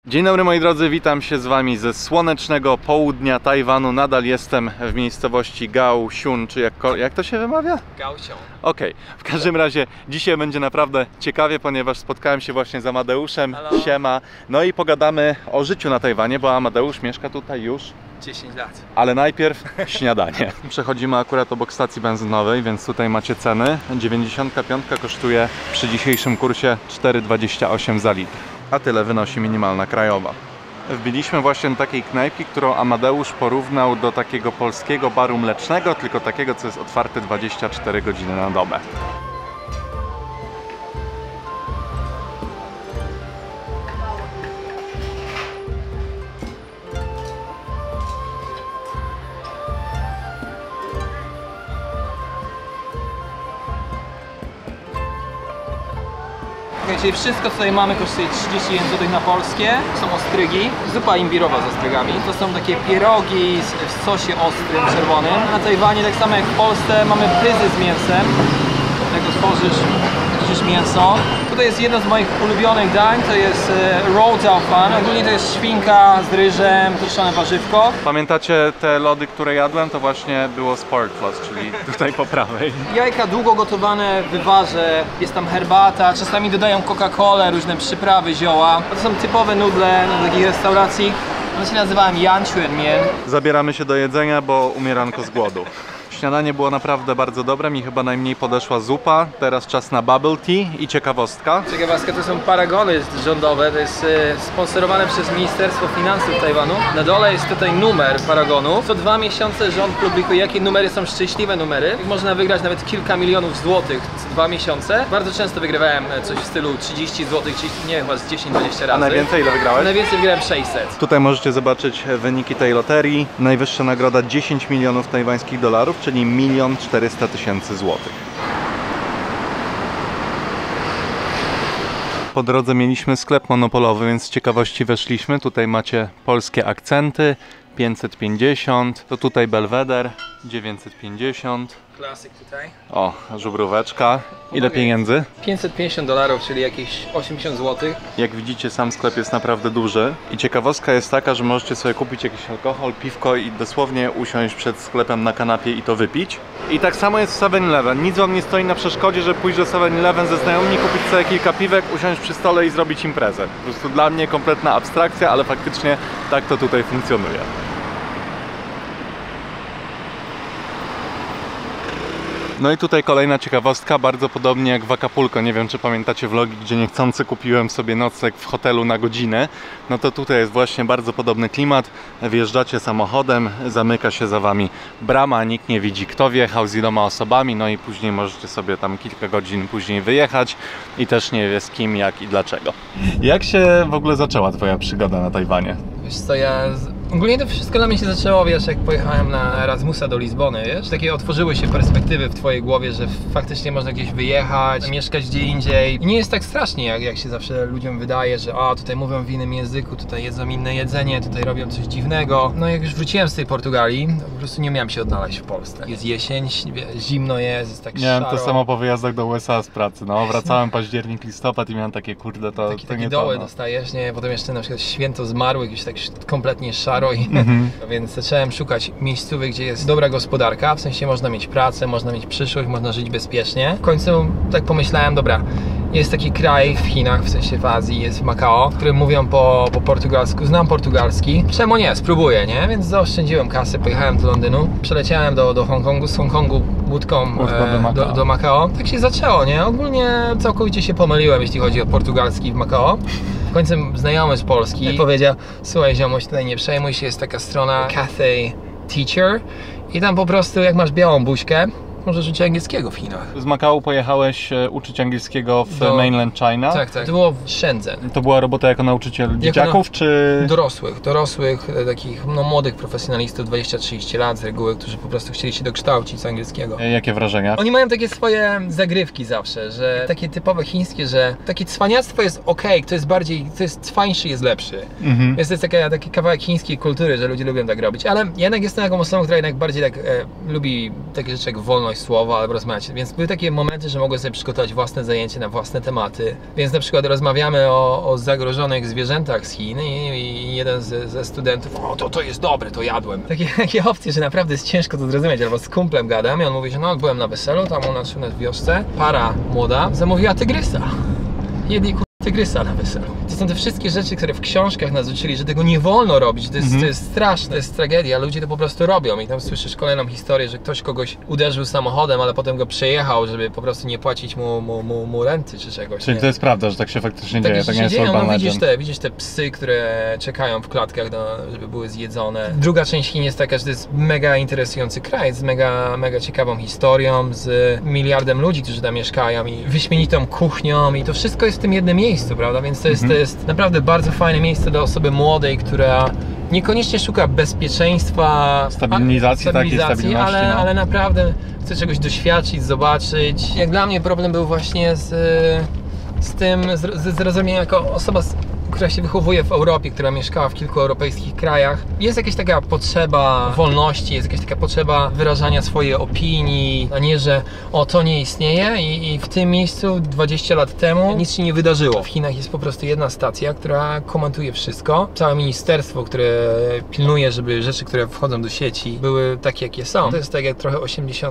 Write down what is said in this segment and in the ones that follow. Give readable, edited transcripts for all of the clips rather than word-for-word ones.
Dzień dobry moi drodzy, witam się z wami ze słonecznego południa Tajwanu. Nadal jestem w miejscowości Kaohsiung, czy jak to się wymawia? Kaohsiung. Okej, w każdym razie dzisiaj będzie naprawdę ciekawie, ponieważ spotkałem się właśnie z Amadeuszem. Hello. Siema. No i pogadamy o życiu na Tajwanie, bo Amadeusz mieszka tutaj już 10 lat. ale najpierw śniadanie. Przechodzimy akurat obok stacji benzynowej, więc tutaj macie ceny. 95 kosztuje przy dzisiejszym kursie 4,28 za litr. A tyle wynosi minimalna krajowa. Wbiliśmy właśnie do takiej knajpki, którą Amadeusz porównał do takiego polskiego baru mlecznego, tylko takiego, co jest otwarte 24 godziny na dobę. Czyli wszystko co tutaj mamy kosztuje 31 zł na polskie. Są ostrygi, zupa imbirowa z ostrygami. To są takie pierogi w sosie ostrym, czerwonym. Na Tajwanie, tak samo jak w Polsce, mamy pyzy z mięsem. Jak otworzysz mięso. Tutaj jest jedno z moich ulubionych dań, to jest roll jiao fan. Ogólnie to jest świnka z ryżem, tuszone warzywko. Pamiętacie te lody, które jadłem? To właśnie było Sport Plus, czyli tutaj po prawej. Jajka długo gotowane w wywarze, jest tam herbata, czasami dodają Coca-Colę, różne przyprawy, zioła. To są typowe nudle na takich restauracji. One się nazywają Yanquan Mian. Zabieramy się do jedzenia, bo umieranko z głodu. Śniadanie było naprawdę bardzo dobre, mi chyba najmniej podeszła zupa. Teraz czas na bubble tea i ciekawostka. Ciekawostka, to są paragony rządowe, to jest sponsorowane przez Ministerstwo Finansów Tajwanu. Na dole jest tutaj numer paragonu. Co 2 miesiące rząd publikuje, jakie numery są szczęśliwe numery. Można wygrać nawet kilka milionów złotych co 2 miesiące. Bardzo często wygrywałem coś w stylu 30 zł, nie chyba z 10-20 razy. A najwięcej ile wygrałeś? Najwięcej wygrałem 600. Tutaj możecie zobaczyć wyniki tej loterii. Najwyższa nagroda 10 milionów tajwańskich dolarów, czyli 1 400 000 złotych. Po drodze mieliśmy sklep monopolowy, więc z ciekawości weszliśmy. Tutaj macie polskie akcenty, 550, to tutaj Belweder, 950. Klasyk tutaj. O, żubróweczka. Ile pieniędzy? $550, czyli jakieś 80 zł. Jak widzicie, sam sklep jest naprawdę duży i ciekawostka jest taka, że możecie sobie kupić jakiś alkohol, piwko i dosłownie usiąść przed sklepem na kanapie i to wypić. I tak samo jest w 7-Eleven. Nic wam nie stoi na przeszkodzie, żeby pójść do 7-Eleven ze znajomymi, kupić sobie kilka piwek, usiąść przy stole i zrobić imprezę. Po prostu dla mnie kompletna abstrakcja, ale faktycznie tak to tutaj funkcjonuje. No i tutaj kolejna ciekawostka, bardzo podobnie jak w Acapulco, nie wiem czy pamiętacie vlogi, gdzie niechcący kupiłem sobie nocleg w hotelu na godzinę. No to tutaj jest właśnie bardzo podobny klimat, wjeżdżacie samochodem, zamyka się za wami brama, nikt nie widzi kto wjechał, z iloma osobami, no i później możecie sobie tam kilka godzin później wyjechać i też nie wie z kim, jak i dlaczego. Jak się w ogóle zaczęła twoja przygoda na Tajwanie? Wiesz co, ogólnie to wszystko dla mnie się zaczęło, wiesz, jak pojechałem na Erasmusa do Lizbony, wiesz, takie otworzyły się perspektywy w twojej głowie, że faktycznie można gdzieś wyjechać, mieszkać gdzie indziej i nie jest tak strasznie, jak się zawsze ludziom wydaje, że tutaj mówią w innym języku, tutaj jedzą inne jedzenie, tutaj robią coś dziwnego. No jak już wróciłem z tej Portugalii, po prostu nie miałem się odnaleźć w Polsce. Jest jesień, zimno jest tak miałem szaro. to samo po wyjazdach do USA z pracy, no wracałem październik, listopad i miałem takie kurde, to takie nie doły to, no. dostajesz, nie? Potem jeszcze na przykład święto zmarłych, już tak kompletnie szaro i więc zacząłem szukać miejscówek, gdzie jest dobra gospodarka, w sensie można mieć pracę, można mieć przyszłość, można żyć bezpiecznie. W końcu tak pomyślałem, dobra, jest taki kraj w Chinach, w sensie w Azji, jest w Macao, w którym mówią po portugalsku, znam portugalski, czemu nie, spróbuję, nie? Więc zaoszczędziłem kasę, pojechałem do Londynu, przeleciałem do Hongkongu, z Hongkongu łódką do Macao. Tak się zaczęło, nie? Ogólnie całkowicie się pomyliłem, jeśli chodzi o portugalski w Macao. W końcu znajomy z Polski powiedział, słuchaj ziomuś, tutaj nie przejmuj się, jest taka strona Cathay Teacher i tam po prostu jak masz białą buźkę, możesz uczyć angielskiego w Chinach. Z Makao pojechałeś uczyć angielskiego w mainland China? Tak, tak. To było w Shenzhen. To była robota jako nauczyciel dzieciaków, czy...? Dorosłych, takich młodych profesjonalistów, 20-30 lat z reguły, którzy po prostu chcieli się dokształcić z angielskiego. Jakie wrażenia? Oni mają takie swoje zagrywki zawsze, że takie typowe chińskie, że takie cwaniactwo jest okej, kto jest cwańszy, jest lepszy. Więc to jest taki kawałek chińskiej kultury, że ludzie lubią tak robić, ale ja jednak jestem taką osobą, która jednak bardziej lubi takie rzeczy jak wolność wypowiedzieć słowo albo rozmawiać. Więc były takie momenty, że mogłem sobie przygotować własne zajęcie na własne tematy. Więc na przykład rozmawiamy o zagrożonych zwierzętach z Chin i jeden ze studentów, o to jest dobre, to jadłem. Takie opcje, że naprawdę jest ciężko to zrozumieć. Albo z kumplem gadam i on mówi, że no byłem na weselu, tam u nas w wiosce, para młoda zamówiła tygrysa. Jedli tygrysa na weselu. To są te wszystkie rzeczy, które w książkach nas uczyli, że tego nie wolno robić, to jest straszne, to jest tragedia, ludzie to po prostu robią i tam słyszysz kolejną historię, że ktoś kogoś uderzył samochodem, ale potem go przejechał, żeby po prostu nie płacić mu renty czy czegoś. Czyli nie? to jest prawda, że tak się faktycznie dzieje, to nie jest urban legend. Widzisz te psy, które czekają w klatkach, żeby były zjedzone. Druga część Chin jest taka, że to jest mega interesujący kraj, z mega ciekawą historią, z miliardem ludzi, którzy tam mieszkają i wyśmienitą kuchnią i to wszystko jest w tym jednym miejscu, prawda? Więc to jest naprawdę bardzo fajne miejsce dla osoby młodej, która niekoniecznie szuka bezpieczeństwa, stabilizacji, ale naprawdę chce czegoś doświadczyć, zobaczyć. Jak dla mnie problem był właśnie z tym zrozumieniem jako osoba, która się wychowuje w Europie, która mieszkała w kilku europejskich krajach. Jest jakaś taka potrzeba wolności, jest jakaś taka potrzeba wyrażania swojej opinii, a nie, że to nie istnieje i w tym miejscu 20 lat temu nic się nie wydarzyło. W Chinach jest po prostu jedna stacja, która komentuje wszystko. Całe ministerstwo, które pilnuje, żeby rzeczy, które wchodzą do sieci były takie, jakie są. To jest tak jak trochę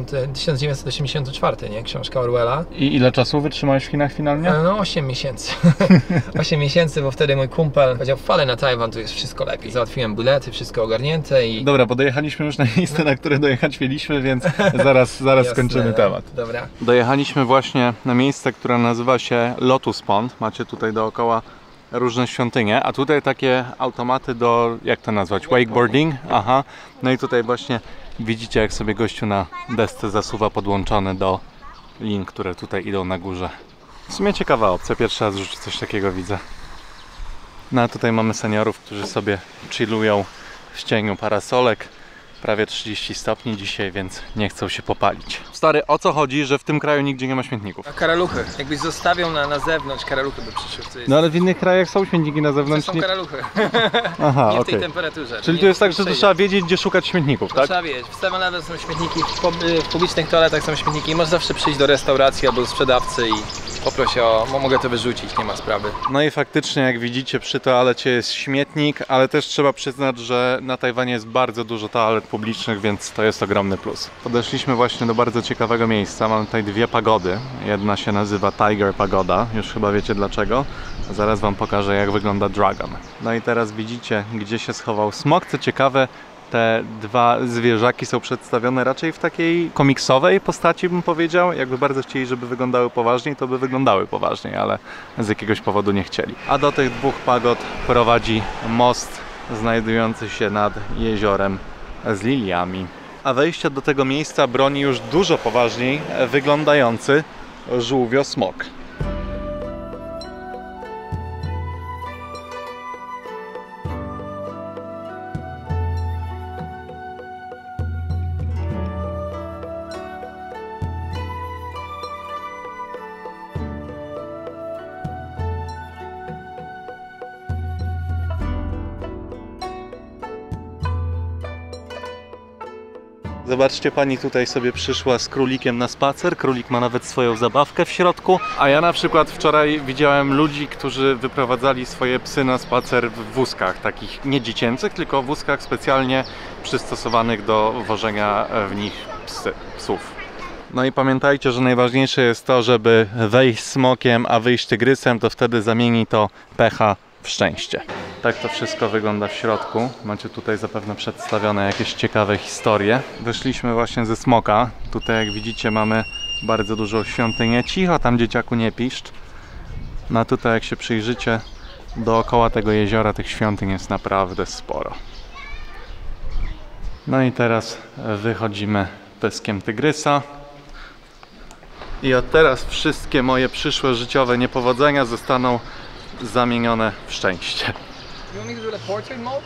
1984, nie? Książka Orwella. I ile czasu wytrzymałeś w Chinach finalnie? No 8 miesięcy. 8 miesięcy, bo wtedy mój kumpel powiedział, wpalę na Tajwan, tu jest wszystko lepiej. Załatwiłem bilety, wszystko ogarnięte i... Dobra, bo dojechaliśmy już na miejsce, na które dojechać mieliśmy, więc zaraz skończymy temat. Dobra. Dojechaliśmy właśnie na miejsce, które nazywa się Lotus Pond. Macie tutaj dookoła różne świątynie, a tutaj takie automaty do, jak to nazwać, wakeboarding. Aha. No i tutaj właśnie widzicie, jak sobie gościu na desce zasuwa podłączony do lin, które tutaj idą na górze. W sumie ciekawa opcja, pierwszy raz już coś takiego widzę. No a tutaj mamy seniorów, którzy sobie chillują w cieniu parasolek. Prawie 30 stopni dzisiaj, więc nie chcą się popalić. Stary, o co chodzi, że w tym kraju nigdzie nie ma śmietników? A karaluchy. Jakbyś zostawiał na zewnątrz, karaluchy by przyszły. No ale w innych krajach są śmietniki na zewnątrz. To są karaluchy. Aha, nie w tej temperaturze. Czyli to jest tak, że to trzeba wiedzieć, gdzie szukać śmietników, tak? Trzeba wiedzieć. W 7-Eleven są śmietniki, w publicznych toaletach są śmietniki. Możesz zawsze przyjść do restauracji albo do sprzedawcy i poproś mogę to wyrzucić, nie ma sprawy. No i faktycznie, jak widzicie, przy toalecie jest śmietnik, ale też trzeba przyznać, że na Tajwanie jest bardzo dużo toalet publicznych, więc to jest ogromny plus. Podeszliśmy właśnie do bardzo ciekawego miejsca. Mamy tutaj dwie pagody. Jedna się nazywa Tiger Pagoda, już chyba wiecie dlaczego. Zaraz wam pokażę, jak wygląda Dragon. No i teraz widzicie, gdzie się schował smok. Co ciekawe, te dwa zwierzaki są przedstawione raczej w takiej komiksowej postaci, bym powiedział. Jakby bardzo chcieli, żeby wyglądały poważniej, to by wyglądały poważniej, ale z jakiegoś powodu nie chcieli. A do tych dwóch pagod prowadzi most znajdujący się nad jeziorem z liliami. A wejście do tego miejsca broni już dużo poważniej wyglądający żółwio-smok. Zobaczcie, pani tutaj sobie przyszła z królikiem na spacer. Królik ma nawet swoją zabawkę w środku. A ja na przykład wczoraj widziałem ludzi, którzy wyprowadzali swoje psy na spacer w wózkach, takich nie dziecięcych, tylko wózkach specjalnie przystosowanych do wożenia w nich psów. No i pamiętajcie, że najważniejsze jest to, żeby wejść smokiem, a wyjść tygrysem, to wtedy zamieni to pecha w szczęście. Tak to wszystko wygląda w środku. Macie tutaj zapewne przedstawione jakieś ciekawe historie. Wyszliśmy właśnie ze smoka. Tutaj, jak widzicie, mamy bardzo dużo świątynię. Cicho tam, dzieciaku, nie piszcz. No a tutaj, jak się przyjrzycie, dookoła tego jeziora tych świątyń jest naprawdę sporo. No i teraz wychodzimy pyskiem tygrysa. I od teraz wszystkie moje przyszłe życiowe niepowodzenia zostaną zamienione w szczęście. You want me to do the portrait mode?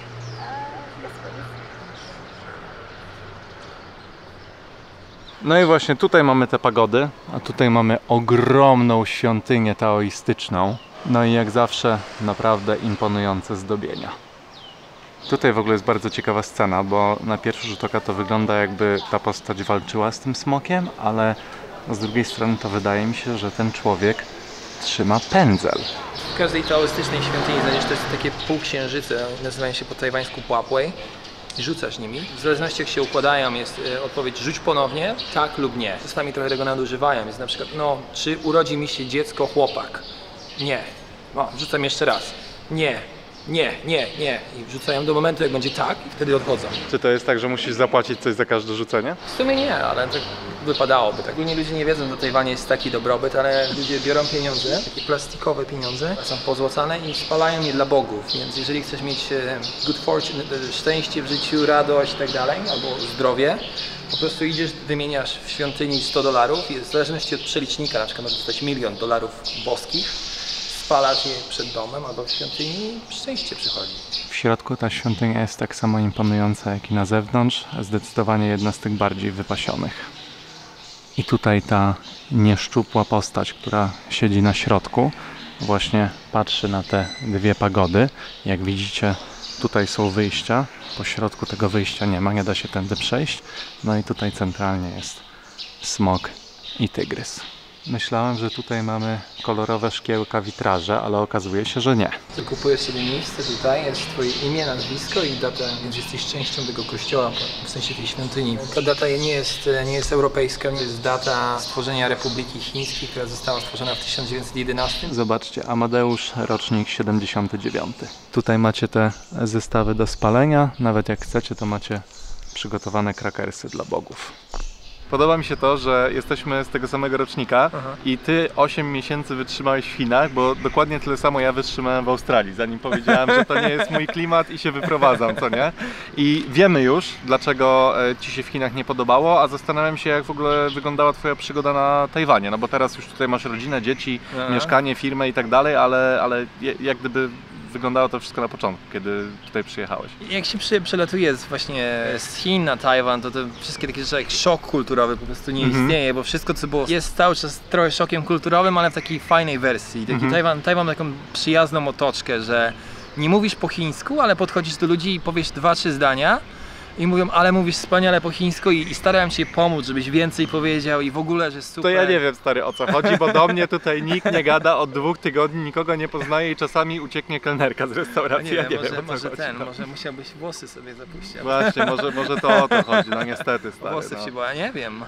No i właśnie tutaj mamy te pagody, a tutaj mamy ogromną świątynię taoistyczną. No i jak zawsze naprawdę imponujące zdobienia. Tutaj w ogóle jest bardzo ciekawa scena, bo na pierwszy rzut oka to wygląda, jakby ta postać walczyła z tym smokiem, ale z drugiej strony to wydaje mi się, że ten człowiek trzyma pędzel. W każdej taoistycznej świątyni znajdziesz też takie półksiężyce, nazywają się po tajwańsku puapui. I rzucasz nimi. W zależności jak się układają, jest odpowiedź rzuć ponownie, tak lub nie. Czasami trochę tego nadużywają. Jest na przykład, no, czy urodzi mi się dziecko chłopak? Nie. No, rzucam jeszcze raz. Nie. Nie, nie, nie. I wrzucają do momentu, jak będzie tak, i wtedy odchodzą. Czy to jest tak, że musisz zapłacić coś za każde rzucenie? W sumie nie, ale tak wypadałoby. Tak ogólnie ludzie nie wiedzą, że w Tajwanie jest taki dobrobyt, ale ludzie biorą pieniądze, takie plastikowe pieniądze, są pozłacane i spalają je dla bogów. Więc jeżeli chcesz mieć good fortune, szczęście w życiu, radość i tak dalej, albo zdrowie, po prostu idziesz, wymieniasz w świątyni $100 i w zależności od przelicznika, na przykład możesz dostać $1 000 000 boskich, spalasz je przed domem albo w świątyni, szczęście przychodzi. W środku ta świątynia jest tak samo imponująca jak i na zewnątrz, zdecydowanie jedna z tych bardziej wypasionych. I tutaj ta nieszczupła postać, która siedzi na środku, właśnie patrzy na te dwie pagody. Jak widzicie, tutaj są wyjścia, po środku tego wyjścia nie ma, nie da się tędy przejść. No i tutaj centralnie jest smok i tygrys. Myślałem, że tutaj mamy kolorowe szkiełka, witraże, ale okazuje się, że nie. Kupujesz sobie miejsce tutaj, jest twoje imię, nazwisko i data, więc jesteś częścią tego kościoła, w sensie tej świątyni. Ta data nie jest europejska, nie jest data stworzenia Republiki Chińskiej, która została stworzona w 1911. Zobaczcie, Amadeusz, rocznik 79. Tutaj macie te zestawy do spalenia, nawet jak chcecie, to macie przygotowane krakersy dla bogów. Podoba mi się to, że jesteśmy z tego samego rocznika. I ty 8 miesięcy wytrzymałeś w Chinach, bo dokładnie tyle samo ja wytrzymałem w Australii, zanim powiedziałem, że to nie jest mój klimat i się wyprowadzam, co nie? I wiemy już, dlaczego ci się w Chinach nie podobało, a zastanawiam się, jak w ogóle wyglądała twoja przygoda na Tajwanie, no bo teraz już tutaj masz rodzinę, dzieci, mieszkanie, firmę i tak dalej, ale jak gdyby wyglądało to wszystko na początku, kiedy tutaj przyjechałeś? Jak się przelatuje właśnie z Chin na Tajwan, to te wszystkie takie rzeczy jak szok kulturowy po prostu nie istnieje, bo wszystko co było jest cały czas trochę szokiem kulturowym, ale w takiej fajnej wersji. Taki Tajwan ma taką przyjazną otoczkę, że nie mówisz po chińsku, ale podchodzisz do ludzi i powiesz 2-3 zdania i mówią, ale mówisz wspaniale po chińsku i starałem się pomóc, żebyś więcej powiedział i w ogóle, że super. To ja nie wiem, stary, o co chodzi, bo do mnie tutaj nikt nie gada od 2 tygodni, nikogo nie poznaje i czasami ucieknie kelnerka z restauracji. Nie wiem, może musiałbyś włosy sobie zapuścić. Właśnie, może to o to chodzi, no niestety, stary. Włosy się była, nie wiem.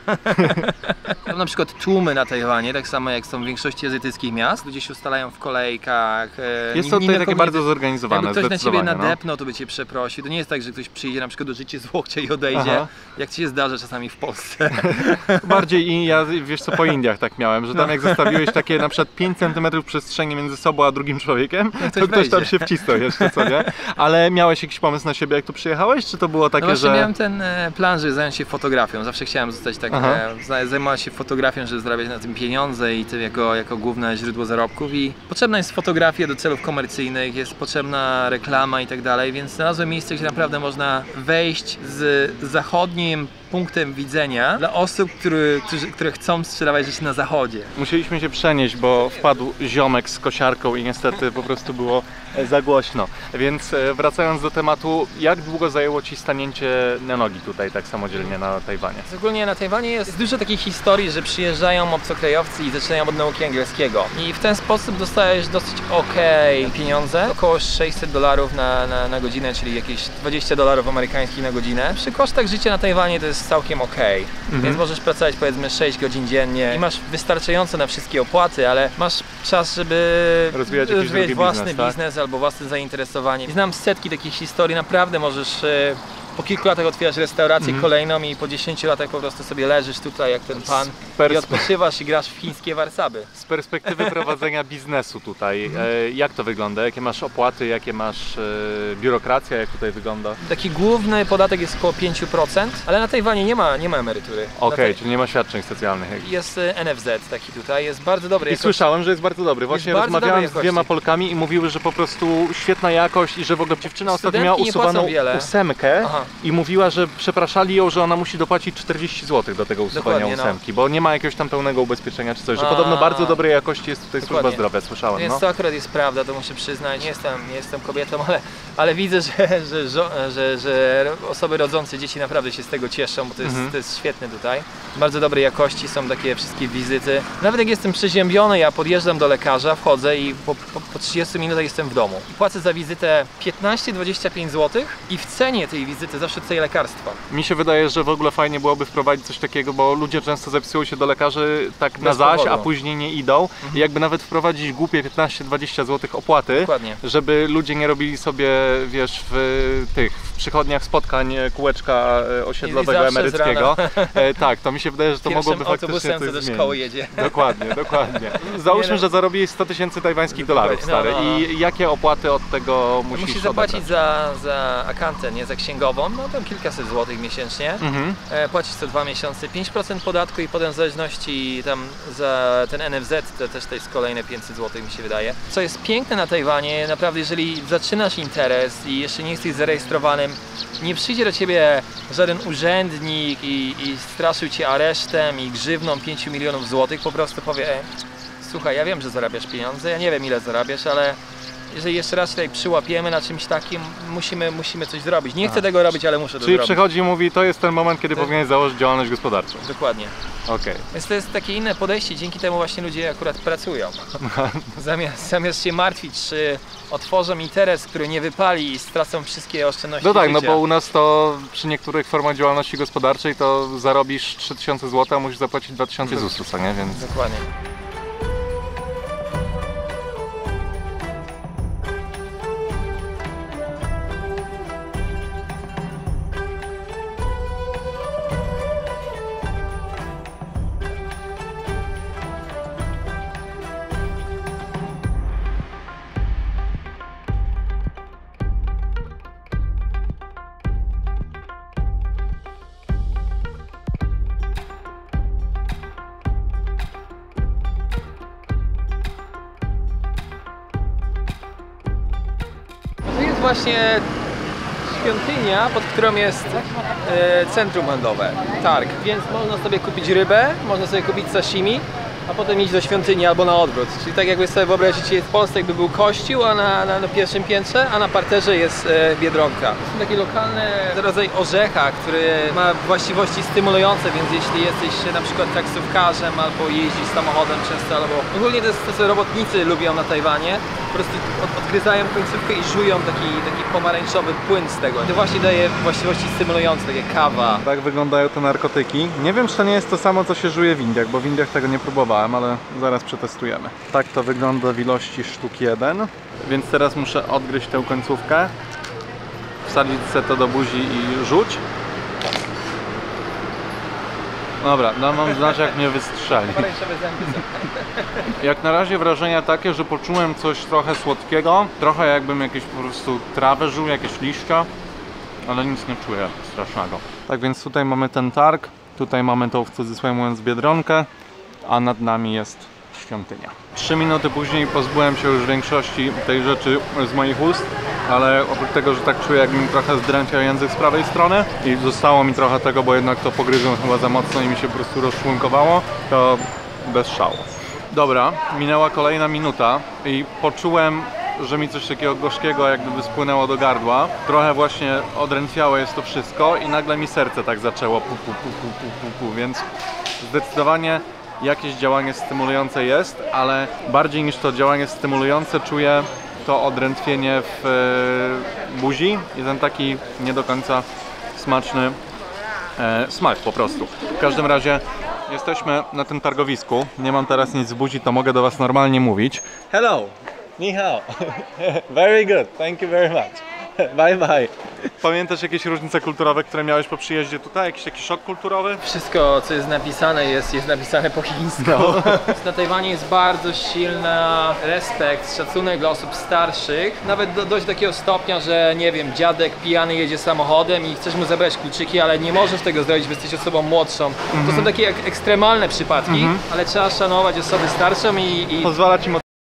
Na przykład tłumy na Tajwanie, tak samo jak są w większości azjatyckich miast, ludzie się ustalają w kolejkach. Jest to tutaj takie bardzo zorganizowane, jakby ktoś na ciebie nadepnął, to by cię przeprosił. To nie jest tak, że ktoś przyjdzie na przykład do życia z łokcia i odejdzie, jak ci się zdarza czasami w Polsce. Bardziej i ja, wiesz co, po Indiach tak miałem, że tam jak zostawiłeś takie na przykład 5 cm przestrzeni między sobą a drugim człowiekiem, to ktoś tam się wcisnął jeszcze, co nie? Ale miałeś jakiś pomysł na siebie, jak tu przyjechałeś, czy to było takie, no właśnie że... miałem ten plan, żeby zająć się fotografią. Zawsze chciałem zostać tak, zajmować się fotografią, żeby zarabiać na tym pieniądze i tym jako główne źródło zarobków. I potrzebna jest fotografia do celów komercyjnych, jest potrzebna reklama i tak dalej, więc znalazłem miejsce, gdzie naprawdę można wejść z zachodnim punktem widzenia dla osób, które chcą sprzedawać rzeczy na zachodzie. Musieliśmy się przenieść, bo wpadł ziomek z kosiarką i niestety po prostu było za głośno. Więc wracając do tematu, jak długo zajęło ci stanięcie na nogi tutaj tak samodzielnie na Tajwanie? Ogólnie na Tajwanie jest dużo takich historii, że przyjeżdżają obcokrajowcy i zaczynają od nauki angielskiego. I w ten sposób dostajesz dosyć pieniądze, około $600 na godzinę, czyli jakieś $20 amerykańskich na godzinę. Przy kosztach życia na Tajwanie to jest całkiem więc możesz pracować powiedzmy 6 godzin dziennie i masz wystarczająco na wszystkie opłaty, ale masz czas, żeby rozwijać własny biznes albo własne zainteresowanie. Znam setki takich historii, naprawdę możesz po kilku latach otwierasz restaurację kolejną i po 10 latach po prostu sobie leżysz tutaj jak ten pan i odpoczywasz i grasz w chińskie warcaby. Z perspektywy prowadzenia biznesu tutaj, jak to wygląda? Jakie masz opłaty, jakie masz biurokracja, jak tutaj wygląda? Taki główny podatek jest około 5%, ale na Tajwanie nie ma emerytury. Czyli nie ma świadczeń socjalnych. Jest NFZ taki tutaj, jest bardzo dobry. I słyszałem, że jest bardzo dobry. Właśnie rozmawiałem z 2 Polkami i mówiły, że po prostu świetna jakość i że w ogóle dziewczyna ostatnio miała usuwaną 8 i mówiła, że przepraszali ją, że ona musi dopłacić 40 zł do tego usuwania Dokładnie, ósemki, bo nie ma jakiegoś tam pełnego ubezpieczenia czy coś, że podobno bardzo dobrej jakości jest tutaj służba zdrowia, słyszałem. Więc to akurat jest prawda, to muszę przyznać, nie jestem kobietą, ale widzę, że osoby rodzące dzieci naprawdę się z tego cieszą, bo to jest świetne tutaj. Bardzo dobrej jakości są takie wszystkie wizyty. Nawet jak jestem przeziębiony, ja podjeżdżam do lekarza, wchodzę i po 30 minutach jestem w domu. I płacę za wizytę 15-25 zł i w cenie tej wizyty zawsze tutaj lekarstwa. Mi się wydaje, że w ogóle fajnie byłoby wprowadzić coś takiego, bo ludzie często zapisują się do lekarzy tak na zaś, a później nie idą. I jakby nawet wprowadzić głupie 15-20 zł opłaty, Dokładnie. żeby ludzie nie robili sobie, wiesz, w przychodniach spotkań kółeczka osiedlowego emeryckiego. Tak, to mi się wydaje, że to mogłoby faktycznie coś zmienić. do szkoły jedzie. Dokładnie, dokładnie. Załóżmy, że zarobiłeś 100 000 tajwańskich dolarów, stary. I jakie opłaty od tego musisz zapłacić za akantę, nie za księgową, no tam kilkaset złotych miesięcznie. Płacić co 2 miesiące 5% podatku i potem w zależności tam za ten NFZ to też jest kolejne 500 zł mi się wydaje. Co jest piękne na Tajwanie, naprawdę jeżeli zaczynasz interes i jeszcze nie jesteś zarejestrowanym, nie przyjdzie do ciebie żaden urzędnik i straszył cię aresztem i grzywną 5 milionów złotych, po prostu powie: słuchaj, ja wiem, że zarabiasz pieniądze, ja nie wiem ile zarabiasz, ale jeżeli jeszcze raz tutaj przyłapiemy na czymś takim, musimy coś zrobić. Nie chcę tego robić, ale muszę to zrobić. Czyli przychodzi i mówi, to jest ten moment, kiedy powinieneś założyć działalność gospodarczą. Dokładnie. Okej. Więc to jest takie inne podejście, dzięki temu właśnie ludzie akurat pracują. Zamiast się martwić, czy otworzą interes, który nie wypali i stracą wszystkie oszczędności No tak, życia. no bo u nas to przy niektórych formach działalności gospodarczej to zarobisz 3000 zł, a musisz zapłacić 2000 ZUS-u, co nie? Więc... Dokładnie. Właśnie świątynia, pod którą jest centrum handlowe, targ, więc można sobie kupić rybę, można sobie kupić sashimi, a potem iść do świątyni albo na odwrót. Czyli tak jakby sobie wyobrazicie, w Polsce jakby był kościół, a na pierwszym piętrze, a na parterze jest Biedronka. To są takie lokalne rodzaj orzecha, który ma właściwości stymulujące, więc jeśli jesteś na przykład taksówkarzem albo jeździsz samochodem często, albo ogólnie to jest to, co robotnicy lubią na Tajwanie, po prostu odgryzają końcówkę i żują taki pomarańczowy płyn z tego. To właśnie daje właściwości stymulujące, takie kawa. Tak wyglądają te narkotyki. Nie wiem, czy to nie jest to samo, co się żuje w Indiach, bo w Indiach tego nie próbowałem, ale zaraz przetestujemy. Tak to wygląda w ilości sztuk 1. Więc teraz muszę odgryźć tę końcówkę, wsadzić sobie to do buzi i rzuć. Dobra, mam znać, jak mnie wystrzeli. Jak na razie wrażenia takie, że poczułem coś trochę słodkiego, trochę jakbym jakieś po prostu trawę żył, jakieś liścia, ale nic nie czuję strasznego. Tak więc tutaj mamy ten targ, tutaj mamy tą w cudzysłowie mówiąc Biedronkę, a nad nami jest świątynia. 3 minuty później pozbyłem się już większości tej rzeczy z moich ust, ale oprócz tego, że tak czuję, jak mi trochę zdrętwiał język z prawej strony i zostało mi trochę tego, bo jednak to pogryzłem chyba za mocno i mi się po prostu rozczłonkowało, to bez szału. Dobra, minęła kolejna minuta i poczułem, że mi coś takiego gorzkiego jak gdyby spłynęło do gardła. Trochę właśnie odrętwiałe jest to wszystko i nagle mi serce tak zaczęło więc zdecydowanie jakieś działanie stymulujące jest, ale bardziej niż to działanie stymulujące czuję to odrętwienie w buzi i ten taki nie do końca smaczny smak po prostu. W każdym razie jesteśmy na tym targowisku, nie mam teraz nic w buzi, to mogę do Was normalnie mówić. Hello! Ni hao! Very good, thank you very much. Bye bye. Pamiętasz jakieś różnice kulturowe, które miałeś po przyjeździe tutaj? Jakiś taki szok kulturowy? Wszystko, co jest napisane, jest napisane po chińsku. No. Na Tajwanie jest bardzo silny respekt, szacunek dla osób starszych. Nawet dojść do takiego stopnia, że nie wiem, dziadek pijany jedzie samochodem i chcesz mu zabrać kluczyki, ale nie możesz tego zrobić, bo jesteś osobą młodszą. To są takie ekstremalne przypadki, ale trzeba szanować osobę starszą i pozwalać im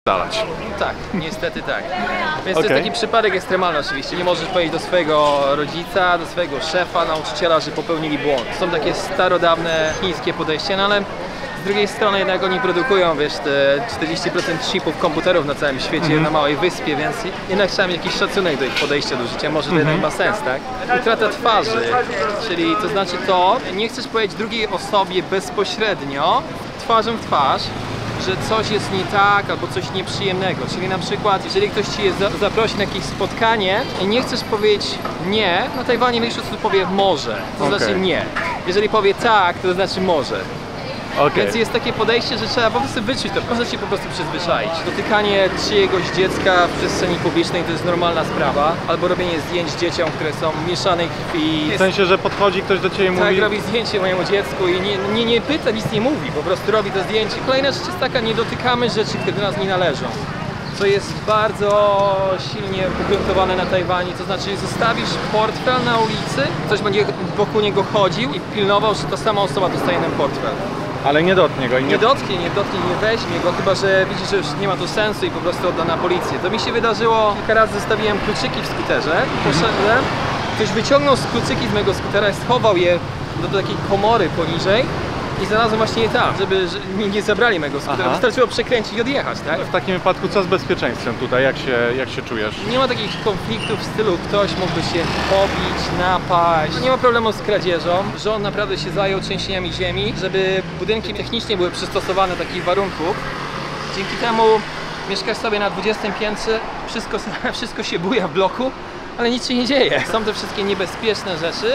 dalać. Tak, niestety tak. Więc to jest taki przypadek ekstremalny oczywiście. Nie możesz powiedzieć do swojego rodzica, do swojego szefa, nauczyciela, że popełnili błąd. Są takie starodawne chińskie podejścia, no ale z drugiej strony jednak oni produkują, wiesz, te 40% chipów komputerów na całym świecie na małej wyspie, więc jednak trzeba mieć jakiś szacunek do ich podejścia do życia, może to jednak ma sens, tak? Utrata twarzy, czyli to znaczy to, nie chcesz powiedzieć drugiej osobie bezpośrednio, twarzą w twarz, że coś jest nie tak albo coś nieprzyjemnego, czyli na przykład jeżeli ktoś ci zaprosi na jakieś spotkanie i nie chcesz powiedzieć nie, na Tajwanie większość osób powie może, to znaczy nie. Jeżeli powie tak, to znaczy może. Więc jest takie podejście, że trzeba po prostu wyczuć to, można się po prostu przyzwyczaić. Dotykanie czyjegoś dziecka w przestrzeni publicznej to jest normalna sprawa, albo robienie zdjęć dzieciom, które są mieszanej krwi. W sensie, że podchodzi ktoś do ciebie i mówi... Tak, robi zdjęcie mojemu dziecku i nie pyta, nic nie mówi, po prostu robi to zdjęcie. Kolejna rzecz jest taka, nie dotykamy rzeczy, które do nas nie należą. Co jest bardzo silnie ugruntowane na Tajwanie, to znaczy zostawisz portfel na ulicy, ktoś będzie wokół niego chodził i pilnował, że ta sama osoba dostaje ten portfel. Ale nie dotknie go i nie dotknie, nie weźmie go, chyba że widzi, że już nie ma tu sensu i po prostu odda na policję. To mi się wydarzyło, kilka razy zostawiłem kluczyki w skuterze, poszedłem, ktoś wyciągnął kluczyki z mojego skutera i schował je do takiej komory poniżej i znalazłem właśnie je tam, żeby nie zabrali mojego skutera. Wystarczyło przekręcić i odjechać, tak? W takim wypadku co z bezpieczeństwem tutaj? Jak się czujesz? Nie ma takich konfliktów w stylu ktoś mógłby się pobić, napaść. Nie ma problemu z kradzieżą. Rząd naprawdę się zajął trzęsieniami ziemi, żeby budynki technicznie były przystosowane do takich warunków. Dzięki temu mieszkasz sobie na 20 piętrze, wszystko się buja w bloku, ale nic się nie dzieje. Są te wszystkie niebezpieczne rzeczy,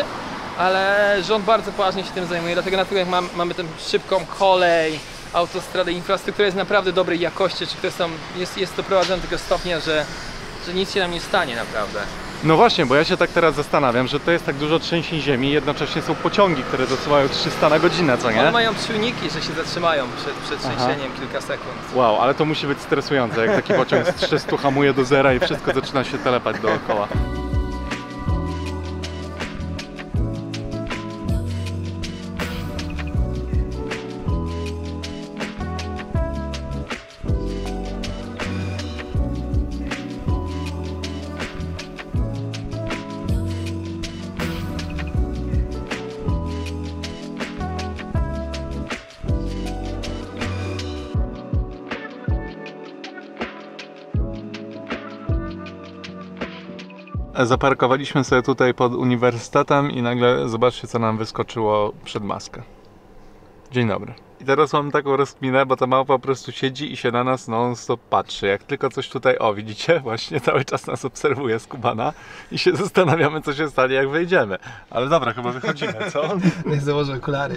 ale rząd bardzo poważnie się tym zajmuje, dlatego na przykład mamy tę szybką kolej, autostradę, infrastruktura jest naprawdę dobrej jakości, czy jest to prowadzone do tego stopnia, że nic się nam nie stanie naprawdę. No właśnie, bo ja się tak teraz zastanawiam, że to jest tak dużo trzęsień ziemi, jednocześnie są pociągi, które dosyłają 300 na godzinę, co nie? One mają czujniki, że się zatrzymają przed trzęsieniem kilka sekund. Wow, ale to musi być stresujące, jak taki pociąg z 300 hamuje do zera i wszystko zaczyna się telepać dookoła. Zaparkowaliśmy sobie tutaj pod uniwersytetem i nagle zobaczcie, co nam wyskoczyło przed maskę. Dzień dobry. I teraz mam taką rozkminę, bo ta małpa po prostu siedzi i się na nas non-stop patrzy. Jak tylko coś tutaj, o widzicie, właśnie cały czas nas obserwuje skubana i się zastanawiamy, co się stanie, jak wyjdziemy. Ale dobra, chyba wychodzimy, co? Nie założę okulary.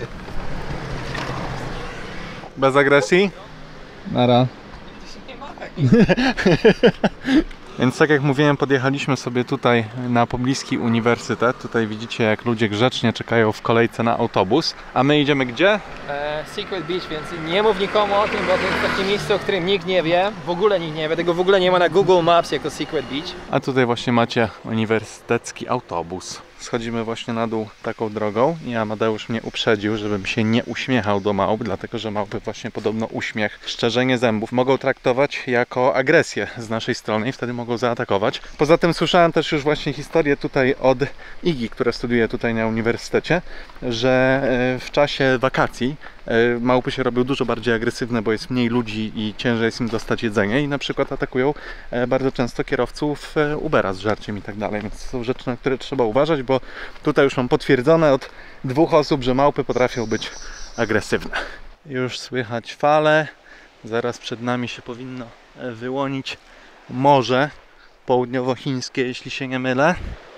Bez agresji? Nara. Więc tak jak mówiłem, podjechaliśmy sobie tutaj na pobliski uniwersytet. Tutaj widzicie, jak ludzie grzecznie czekają w kolejce na autobus. A my idziemy gdzie? Secret Beach, więc nie mów nikomu o tym, bo to jest takie miejsce, o którym nikt nie wie. W ogóle nikt nie wie, tego w ogóle nie ma na Google Maps jako Secret Beach. A tutaj właśnie macie uniwersytecki autobus. Schodzimy właśnie na dół taką drogą i Amadeusz mnie uprzedził, żebym się nie uśmiechał do małp, dlatego że małpy właśnie podobno uśmiech, szczerzenie zębów mogą traktować jako agresję z naszej strony i wtedy mogą zaatakować. Poza tym słyszałem też już właśnie historię tutaj od Igi, która studiuje tutaj na uniwersytecie, że w czasie wakacji małpy się robią dużo bardziej agresywne, bo jest mniej ludzi i ciężej jest im dostać jedzenie i na przykład atakują bardzo często kierowców Ubera z żarciem i tak dalej, więc to są rzeczy, na które trzeba uważać, bo tutaj już mam potwierdzone od 2 osób, że małpy potrafią być agresywne. Już słychać fale, zaraz przed nami się powinno wyłonić morze południowochińskie, jeśli się nie mylę.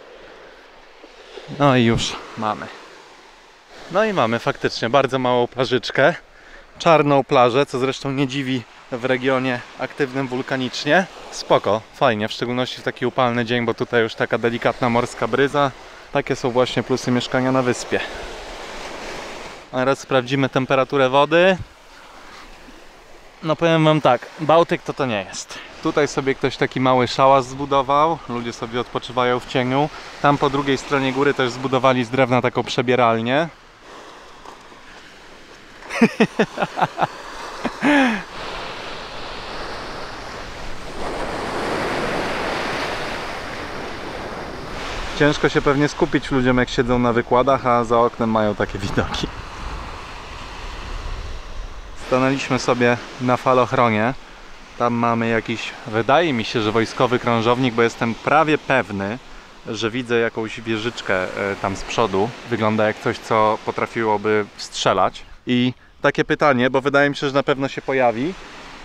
No i już mamy. No i mamy faktycznie bardzo małą plażyczkę, czarną plażę, co zresztą nie dziwi w regionie aktywnym wulkanicznie. Spoko, fajnie, w szczególności w taki upalny dzień, bo tutaj już taka delikatna morska bryza. Takie są właśnie plusy mieszkania na wyspie. A teraz sprawdzimy temperaturę wody. No powiem wam tak, Bałtyk to nie jest. Tutaj sobie ktoś taki mały szałas zbudował, ludzie sobie odpoczywają w cieniu. Tam po drugiej stronie góry też zbudowali z drewna taką przebieralnię. Ciężko się pewnie skupić ludziom, jak siedzą na wykładach, a za oknem mają takie widoki. Stanęliśmy sobie na falochronie. Tam mamy jakiś, wydaje mi się, że wojskowy krążownik, bo jestem prawie pewny, że widzę jakąś wieżyczkę tam z przodu. Wygląda jak coś, co potrafiłoby strzelać. I takie pytanie, bo wydaje mi się, że na pewno się pojawi.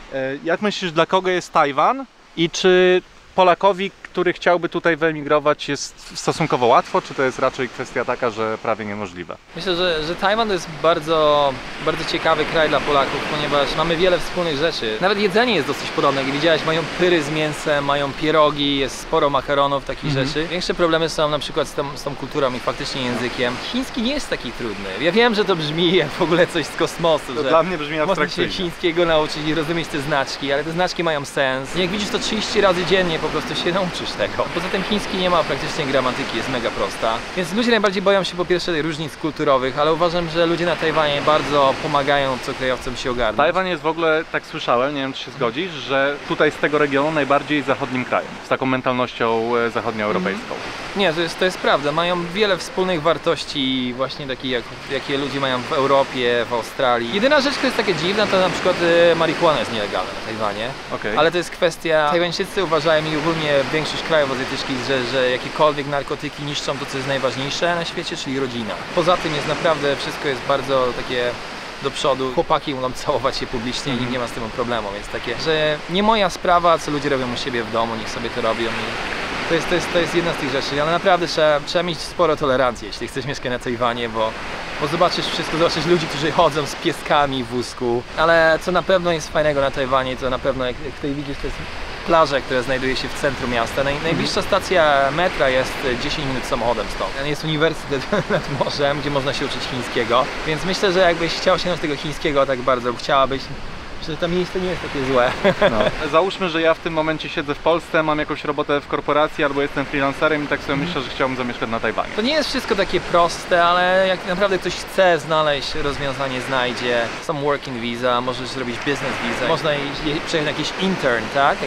Jak myślisz, dla kogo jest Tajwan? I czy Polakowi, który chciałby tutaj wyemigrować, jest stosunkowo łatwo, czy to jest raczej kwestia taka, że prawie niemożliwe? Myślę, że Tajwan to jest bardzo ciekawy kraj dla Polaków, ponieważ mamy wiele wspólnych rzeczy. Nawet jedzenie jest dosyć podobne. Jak widziałeś, mają pyry z mięsem, mają pierogi, jest sporo makaronów, takich rzeczy. Większe problemy są na przykład z tą kulturą i faktycznie językiem. Chiński nie jest taki trudny. Ja wiem, że to brzmi jak w ogóle coś z kosmosu, To że dla mnie brzmi można abstrakcyjnie. się chińskiego nauczyć i rozumieć te znaczki, ale te znaczki mają sens. Jak widzisz to 30 razy dziennie, po prostu się nauczysz tego. Poza tym chiński nie ma praktycznie gramatyki, jest mega prosta. Więc ludzie najbardziej boją się po pierwsze różnic kulturowych, ale uważam, że ludzie na Tajwanie bardzo pomagają obcokrajowcom się ogarnąć. Tajwan jest w ogóle, tak słyszałem, nie wiem czy się zgodzisz, że tutaj z tego regionu najbardziej zachodnim krajem, z taką mentalnością zachodnioeuropejską. Nie, to jest prawda. Mają wiele wspólnych wartości, właśnie takie, jakie ludzie mają w Europie, w Australii. Jedyna rzecz, która jest taka dziwna, to na przykład marihuana jest nielegalna na Tajwanie. Okay. Ale to jest kwestia, Tajwańczycy uważają i ogólnie większość krajów azjatyckich, że jakiekolwiek narkotyki niszczą to, co jest najważniejsze na świecie, czyli rodzina. Poza tym jest naprawdę, wszystko jest bardzo takie do przodu. Chłopaki mogą całować się publicznie i nikt nie ma z tym problemu, więc takie, że nie moja sprawa, co ludzie robią u siebie w domu, niech sobie to robią i to jest jedna z tych rzeczy, ale naprawdę trzeba mieć sporo tolerancji, jeśli chcesz mieszkać na Tajwanie, bo zobaczysz wszystko, zobaczysz ludzi, którzy chodzą z pieskami w wózku, ale co na pewno jest fajnego na Tajwanie, to na pewno jak tutaj widzisz, to jest plaża, która znajduje się w centrum miasta. Najbliższa stacja metra jest 10 minut samochodem stąd. Jest uniwersytet nad morzem, gdzie można się uczyć chińskiego, więc myślę, że jakbyś chciał się nauczyć tego chińskiego tak bardzo, chciałabyś, że to miejsce nie jest takie złe. No. Załóżmy, że ja w tym momencie siedzę w Polsce, mam jakąś robotę w korporacji albo jestem freelancerem i tak sobie myślę, że chciałbym zamieszkać na Tajwanie. To nie jest wszystko takie proste, ale jak naprawdę ktoś chce znaleźć rozwiązanie, znajdzie. Są working visa, możesz zrobić business visa, można przejechać na jakiś intern, tak?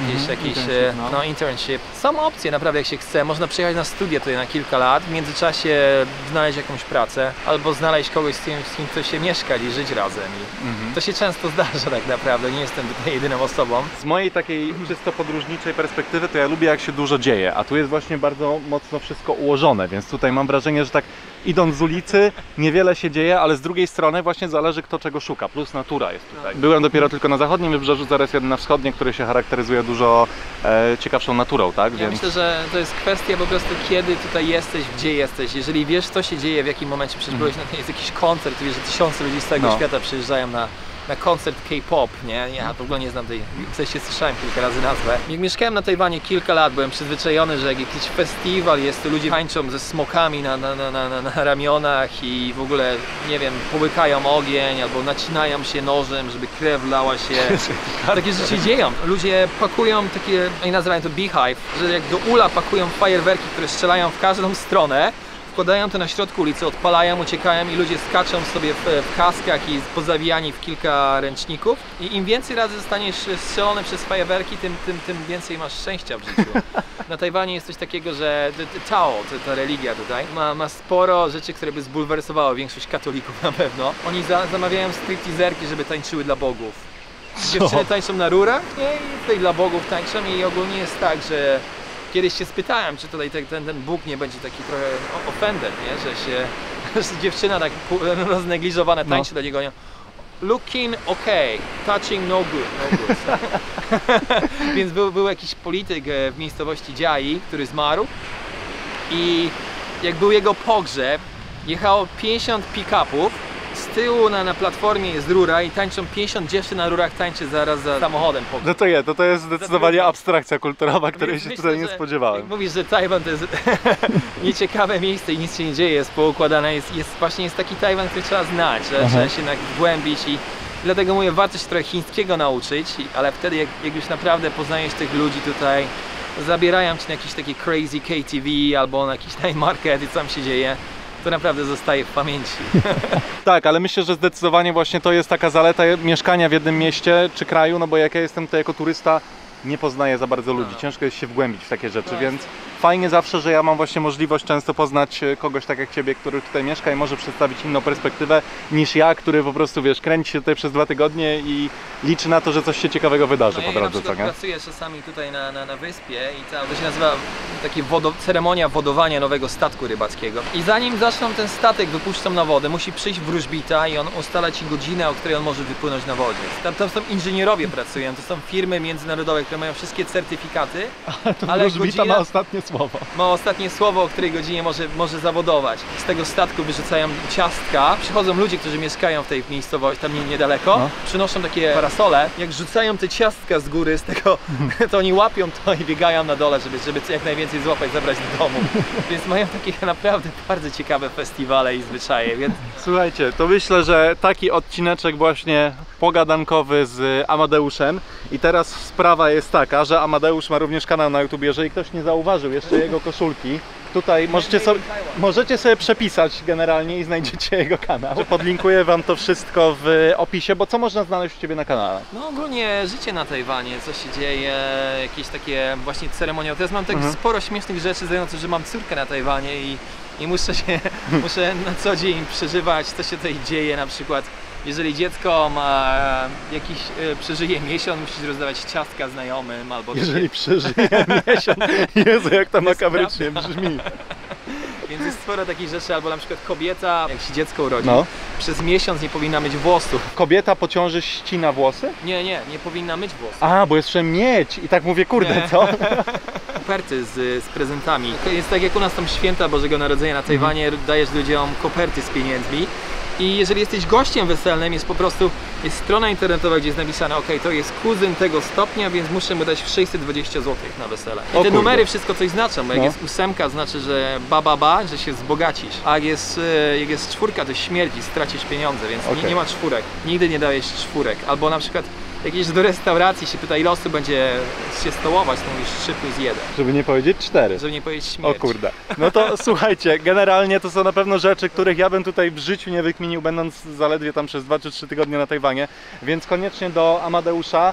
Internship. Są opcje naprawdę, jak się chce. Można przyjechać na studia tutaj na kilka lat, w międzyczasie znaleźć jakąś pracę albo znaleźć kogoś, z kim chce się mieszkać i żyć razem. I to się często zdarza tak naprawdę. Nie jestem tutaj jedyną osobą. Z mojej takiej czysto podróżniczej perspektywy to ja lubię, jak się dużo dzieje, a tu jest właśnie bardzo mocno wszystko ułożone, więc tutaj mam wrażenie, że tak idąc z ulicy niewiele się dzieje, ale z drugiej strony właśnie zależy kto czego szuka, plus natura jest tutaj. Byłem dopiero tylko na zachodnim wybrzeżu, zaraz jadę na wschodnie, które się charakteryzuje dużo ciekawszą naturą, tak? Ja myślę, że to jest kwestia po prostu kiedy tutaj jesteś, gdzie jesteś. Jeżeli wiesz co się dzieje, w jakim momencie przecież byłeś jest jakiś koncert, wiesz, że tysiące ludzi z całego świata przyjeżdżają na koncert K-pop, nie? Ja w ogóle nie znam tej, w sensie słyszałem kilka razy nazwę. Jak mieszkałem na Tajwanie kilka lat, byłem przyzwyczajony, że jak jakiś festiwal jest, to ludzie tańczą ze smokami na ramionach i w ogóle, nie wiem, połykają ogień albo nacinają się nożem, żeby krew lała się. Takie rzeczy dzieją. Ludzie pakują takie, oni nazywają to beehive, że jak do ula pakują fajerwerki, które strzelają w każdą stronę, wkładają to na środku ulicy, odpalają, uciekają i ludzie skaczą sobie w kaskach i pozawijani w kilka ręczników i im więcej razy zostaniesz strzelony przez fajerwerki, tym więcej masz szczęścia w życiu. Na Tajwanie jest coś takiego, że Tao, ta religia tutaj, ma sporo rzeczy, które by zbulwersowały większość katolików na pewno. Oni zamawiają stripteaserki, żeby tańczyły dla bogów. Dziewczyny tańczą na rurach, nie? I tutaj dla bogów tańczą i ogólnie jest tak, że kiedyś się spytałem, czy tutaj ten Bóg nie będzie taki trochę offended, nie? Że dziewczyna tak roznegliżowana tańczy do niego. Looking okay, touching no good. Więc był jakiś polityk w miejscowości Dziai, który zmarł i jak był jego pogrzeb, jechało 50 pick-upów, z tyłu na platformie jest rura i tańczą 50 dziewczyn na rurach, tańczy zaraz za samochodem. No to jest zdecydowanie abstrakcja kulturowa, której się tutaj nie spodziewałem. Jak mówisz, że Tajwan to jest nieciekawe miejsce i nic się nie dzieje, jest poukładane, właśnie jest taki Tajwan, który trzeba znać, że trzeba się wgłębić i dlatego mówię, warto się trochę chińskiego nauczyć, ale wtedy jak już naprawdę poznajesz tych ludzi tutaj, zabierają cię na jakiś taki crazy KTV albo na jakiś night market i co tam się dzieje, to naprawdę zostaje w pamięci. Tak, ale myślę, że zdecydowanie właśnie to jest taka zaleta mieszkania w jednym mieście czy kraju, no bo jak ja jestem tutaj jako turysta, nie poznaję za bardzo ludzi, ciężko jest się wgłębić w takie rzeczy, więc fajnie zawsze, że ja mam właśnie możliwość często poznać kogoś tak jak Ciebie, który tutaj mieszka i może przedstawić inną perspektywę niż ja, który po prostu, wiesz, kręci się tutaj przez 2 tygodnie i liczy na to, że coś się ciekawego wydarzy po drodze, co nie? Pracuję czasami tutaj na wyspie i to się nazywa takie ceremonia wodowania nowego statku rybackiego. I zanim zaczną ten statek wypuszczą na wodę, musi przyjść wróżbita i on ustala Ci godzinę, o której on może wypłynąć na wodzie. Tam są inżynierowie pracują, to są firmy międzynarodowe, które mają wszystkie certyfikaty, ale wróżbita ma ostatnie słowo. Ma ostatnie słowo, o której godzinie może zawodować. Z tego statku wyrzucają ciastka, przychodzą ludzie, którzy mieszkają w tej miejscowości, tam nieidaleko, przynoszą takie parasole, jak rzucają te ciastka z góry, z tego, to oni łapią to i biegają na dole, żeby jak najwięcej złapać, zabrać do domu. Więc mają takie naprawdę bardzo ciekawe festiwale i zwyczaje, więc... Słuchajcie, to myślę, że taki odcineczek właśnie pogadankowy z Amadeuszem i teraz sprawa jest taka, że Amadeusz ma również kanał na YouTube, jeżeli ktoś nie zauważył jeszcze jego koszulki, tutaj możecie sobie przepisać generalnie i znajdziecie jego kanał. Podlinkuję Wam to wszystko w opisie, bo co można znaleźć u Ciebie na kanale? No ogólnie życie na Tajwanie, co się dzieje, jakieś takie właśnie ceremoniały. Teraz mam tak sporo śmiesznych rzeczy, zających, że mam córkę na Tajwanie i muszę na co dzień przeżywać, co się tutaj dzieje, na przykład jeżeli dziecko ma przeżyje miesiąc, musisz rozdawać ciastka znajomym albo... Jeżeli przeżyje miesiąc, Jezu, jak to makabrycznie brzmi. Więc jest sporo takich rzeczy, albo na przykład kobieta, jak się dziecko urodzi, przez miesiąc nie powinna mieć włosów. Kobieta po ciąży ścina włosy? Nie powinna mieć włosów. A, bo jeszcze mieć i tak mówię, kurde, co? Koperty z prezentami. Jest tak jak u nas są święta Bożego Narodzenia na Tajwanie, dajesz ludziom koperty z pieniędzmi. I jeżeli jesteś gościem weselnym, jest strona internetowa, gdzie jest napisane, ok, to jest kuzyn tego stopnia, więc muszę mu dać 620 zł na wesele. I te numery wszystko coś znaczą, bo jak jest 8, znaczy, że że się wzbogacisz, a jak jest 4, to śmierdzi, stracisz pieniądze, więc nie ma 4. Nigdy nie dajesz 4. Albo na przykład jak idziesz do restauracji, się pyta, ile osób będzie się stołować, to mówisz 3+1. Żeby nie powiedzieć 4. Żeby nie powiedzieć śmierć. O kurde. No to słuchajcie, generalnie to są na pewno rzeczy, których ja bym tutaj w życiu nie wykminił, będąc zaledwie tam przez 2 czy 3 tygodnie na Tajwanie, więc koniecznie do Amadeusza.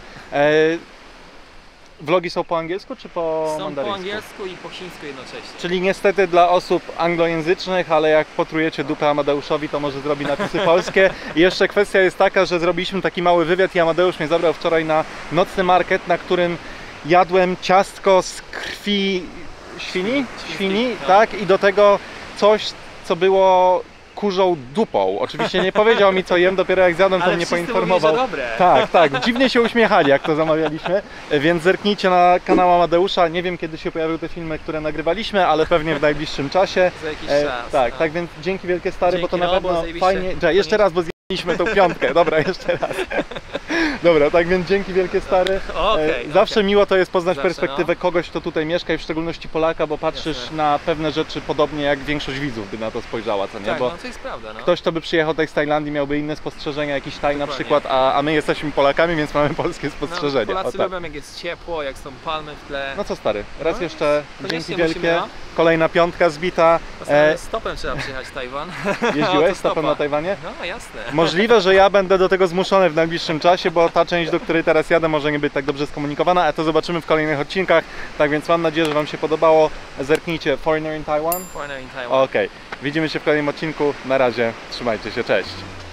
Vlogi są po angielsku czy po mandaryńsku? Są po angielsku i po chińsku jednocześnie. Czyli niestety dla osób anglojęzycznych, ale jak potrujecie dupę Amadeuszowi, to może zrobi napisy polskie. I jeszcze kwestia jest taka, że zrobiliśmy taki mały wywiad i Amadeusz mnie zabrał wczoraj na nocny market, na którym jadłem ciastko z krwi świni, tak? I do tego coś, co było kurzą dupą. Oczywiście nie powiedział mi, co jem, dopiero jak zjadłem, to mnie poinformował. Mówili, że dobre. Tak, dziwnie się uśmiechali, jak to zamawialiśmy, więc zerknijcie na kanał Amadeusza. Nie wiem, kiedy się pojawiły te filmy, które nagrywaliśmy, ale pewnie w najbliższym czasie. Za jakiś czas. Tak, więc dzięki wielkie, stary, bo to na pewno fajnie. Jeszcze raz, bo zjedliśmy tą piątkę. Dobra, jeszcze raz. Dobra, tak więc dzięki wielkie, stary. Zawsze miło to jest poznać perspektywę kogoś, kto tutaj mieszka i w szczególności Polaka, bo patrzysz na pewne rzeczy podobnie jak większość widzów by na to spojrzała, co nie? Tak, bo to jest prawda. ktoś, kto by przyjechał tutaj z Tajlandii, miałby inne spostrzeżenia, jakiś Taj na przykład, a my jesteśmy Polakami, więc mamy polskie spostrzeżenia. Polacy lubią, jak jest ciepło, jak są palmy w tle. No co, stary, raz jeszcze dzięki wielkie. Kolejna piątka zbita. Stopem trzeba przyjechać Tajwan. Jeździłeś stopem na Tajwanie? No jasne. Możliwe, że ja będę do tego zmuszony w najbliższym czasie, bo ta część, do której teraz jadę, może nie być tak dobrze skomunikowana, a to zobaczymy w kolejnych odcinkach. Tak więc mam nadzieję, że Wam się podobało. Zerknijcie Foreigner in Taiwan. Foreigner in Taiwan. Okej. Widzimy się w kolejnym odcinku. Na razie. Trzymajcie się. Cześć.